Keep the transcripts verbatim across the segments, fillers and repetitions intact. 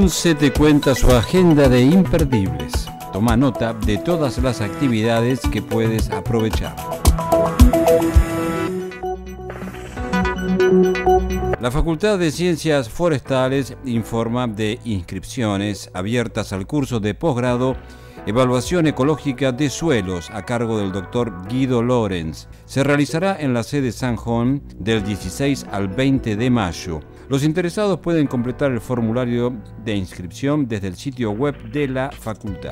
UNCE te cuenta su agenda de imperdibles. Toma nota de todas las actividades que puedes aprovechar. La Facultad de Ciencias Forestales informa de inscripciones abiertas al curso de posgrado Evaluación Ecológica de Suelos a cargo del doctor Guido Lorenz. Se realizará en la sede San Juan del dieciséis al veinte de mayo. Los interesados pueden completar el formulario de inscripción desde el sitio web de la facultad.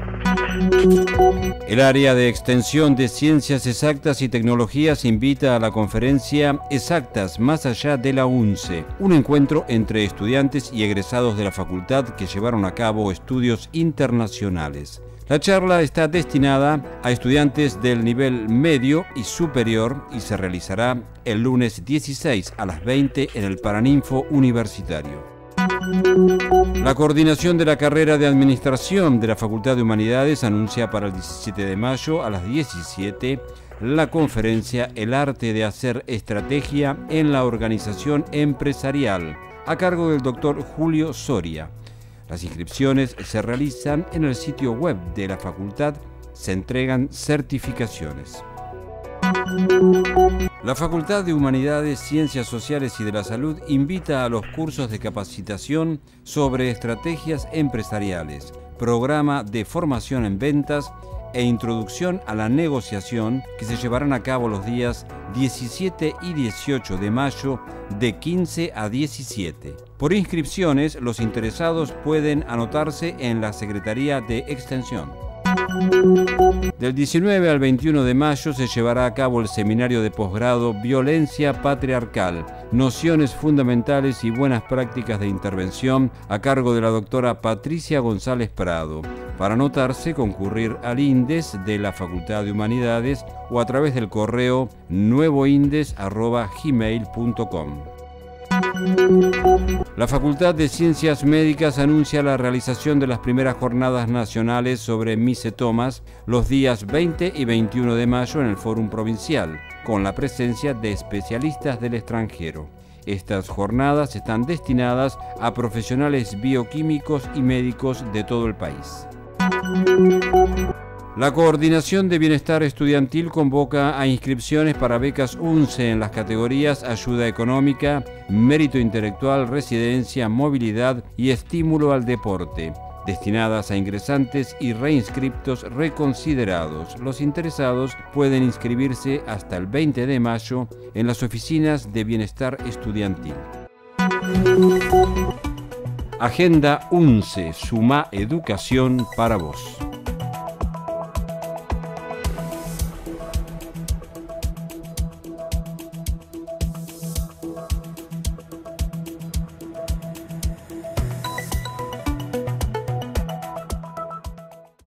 El área de extensión de Ciencias Exactas y Tecnologías invita a la conferencia Exactas más allá de la UNCE, un encuentro entre estudiantes y egresados de la facultad que llevaron a cabo estudios internacionales. La charla está destinada a estudiantes del nivel medio y superior y se realizará el lunes dieciséis a las veinte en el Paraninfo Universitario. La coordinación de la carrera de Administración de la Facultad de Humanidades anuncia para el diecisiete de mayo a las diecisiete la conferencia El arte de hacer estrategia en la organización empresarial, a cargo del doctor Julio Soria. Las inscripciones se realizan en el sitio web de la facultad, se entregan certificaciones. La Facultad de Humanidades, Ciencias Sociales y de la Salud invita a los cursos de capacitación sobre estrategias empresariales, programa de formación en ventas e introducción a la negociación que se llevarán a cabo los días diecisiete y dieciocho de mayo de quince a diecisiete. Por inscripciones, los interesados pueden anotarse en la Secretaría de Extensión. Del diecinueve al veintiuno de mayo se llevará a cabo el seminario de posgrado Violencia Patriarcal, Nociones Fundamentales y Buenas Prácticas de Intervención, a cargo de la doctora Patricia González Prado. Para anotarse, concurrir al INDES de la Facultad de Humanidades o a través del correo nuevoindes arroba gmail punto com. La Facultad de Ciencias Médicas anuncia la realización de las primeras jornadas nacionales sobre micetomas los días veinte y veintiuno de mayo en el Fórum Provincial, con la presencia de especialistas del extranjero. Estas jornadas están destinadas a profesionales bioquímicos y médicos de todo el país. La Coordinación de Bienestar Estudiantil convoca a inscripciones para becas UNCE en las categorías Ayuda Económica, Mérito Intelectual, Residencia, Movilidad y Estímulo al Deporte, destinadas a ingresantes y reinscriptos reconsiderados. Los interesados pueden inscribirse hasta el veinte de mayo en las oficinas de Bienestar Estudiantil. Agenda UNCE, suma educación para vos.